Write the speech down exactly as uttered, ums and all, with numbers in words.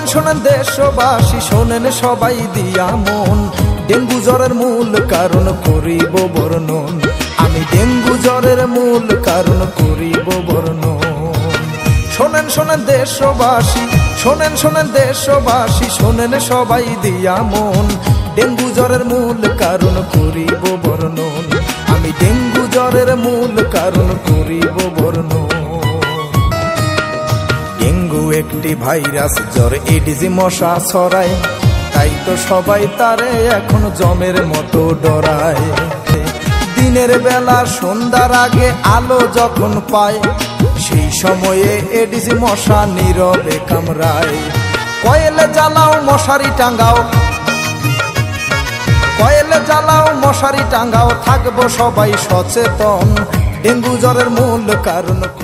শোনেন শোনেন দেশবাসী, শোনেন সবাই দিয়া মন, ডেঙ্গু জ্বরের মূল কারণ করিব বর্ণন। আমি ডেঙ্গু জ্বরের মূল কারণ করিব বর্ণন। শোনেন শোনেন দেশবাসী, শোনেন শোনেন দেশবাসী, শোনেন সবাই দিয়া মন, ডেঙ্গু জ্বরের মূল কারণ করিব বর্ণন। আমি ডেঙ্গু জ্বরের মূল কারণ করিব বর্ণন। ডেঙ্গু একটি ভাইরাস, জ্বর এডিস মশা ছড়ায়, তাই তো সবাই তারে এখন জমের মতো ডরায়। দিনের বেলা সন্ধ্যার আগে আলো যখন পায়, সেই সময়ে এডিস মশা নীরবে কামড়ায়। কয়েলে জ্বালাও মশারি টাঙ্গাও, কয়েলে জ্বালাও মশারি টাঙ্গাও, থাকবো সবাই সচেতন, ডেঙ্গু জ্বরের মূল কারণ